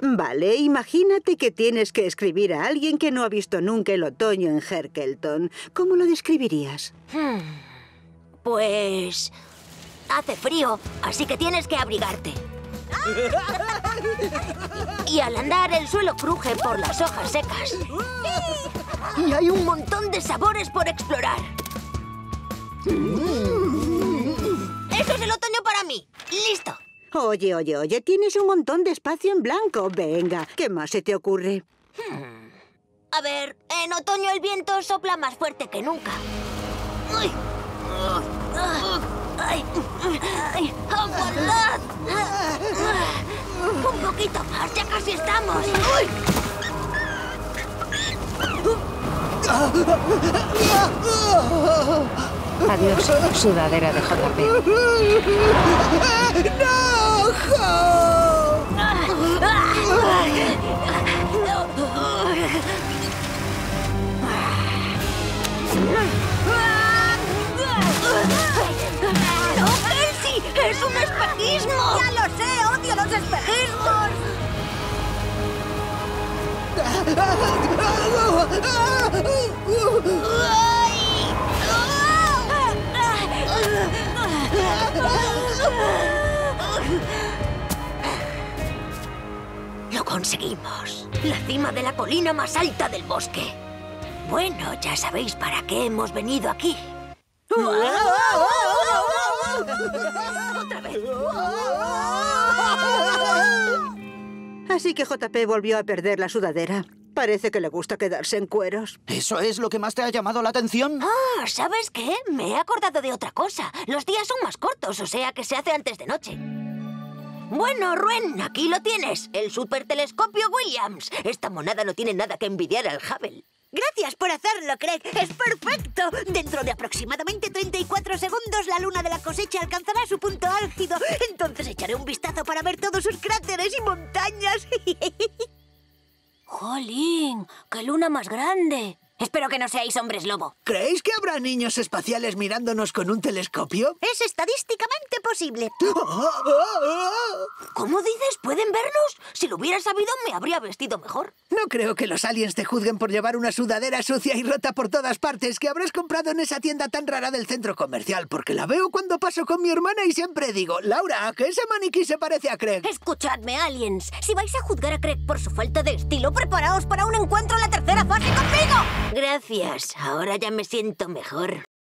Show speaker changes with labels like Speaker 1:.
Speaker 1: Vale, imagínate que tienes que escribir a alguien que no ha visto nunca el otoño en Herkelton. ¿Cómo lo describirías?
Speaker 2: Pues... hace frío, así que tienes que abrigarte. Y al andar el suelo cruje por las hojas secas. Y hay un montón de sabores por explorar. ¡Eso es el otoño para mí! ¡Listo!
Speaker 1: Oye, tienes un montón de espacio en blanco. Venga, ¿qué más se te ocurre?
Speaker 2: A ver, en otoño el viento sopla más fuerte que nunca. ¡Ay! ¡Ay! ¡Ay! ¡Aguantad! Un poquito más, ya casi estamos. ¡Uy!
Speaker 3: Adiós, sudadera de JP.
Speaker 2: ¡No, Elsie! ¡Es un espejismo! ¡Ya lo sé! ¡Odio los espejismos! ¡Lo conseguimos! La cima de la colina más alta del bosque. Bueno, ya sabéis para qué hemos venido aquí. ¡Otra vez!
Speaker 1: Así que JP volvió a perder la sudadera. Parece que le gusta quedarse en cueros.
Speaker 4: ¿Eso es lo que más te ha llamado la atención?
Speaker 2: Ah, ¿sabes qué? Me he acordado de otra cosa. Los días son más cortos, o sea que se hace antes de noche. Bueno, Ruen, aquí lo tienes. El supertelescopio Williams. Esta monada no tiene nada que envidiar al Hubble.
Speaker 5: Gracias por hacerlo, Craig. ¡Es perfecto! Dentro de aproximadamente 34 segundos, la luna de la cosecha alcanzará su punto álgido. Entonces echaré un vistazo para ver todos sus cráteres y montañas.
Speaker 2: ¡Jolín! ¡Qué luna más grande! Espero que no seáis hombres lobo.
Speaker 6: ¿Creéis que habrá niños espaciales mirándonos con un telescopio?
Speaker 5: Es estadísticamente posible.
Speaker 2: ¿Cómo dices? ¿Pueden vernos? Si lo hubiera sabido, me habría vestido mejor.
Speaker 6: No creo que los aliens te juzguen por llevar una sudadera sucia y rota por todas partes que habrás comprado en esa tienda tan rara del centro comercial, porque la veo cuando paso con mi hermana y siempre digo, Laura, que ese maniquí se parece a Craig.
Speaker 2: Escuchadme, aliens. Si vais a juzgar a Craig por su falta de estilo, preparaos para un encuentro en la tercera fase conmigo. Gracias. Ahora ya me siento mejor.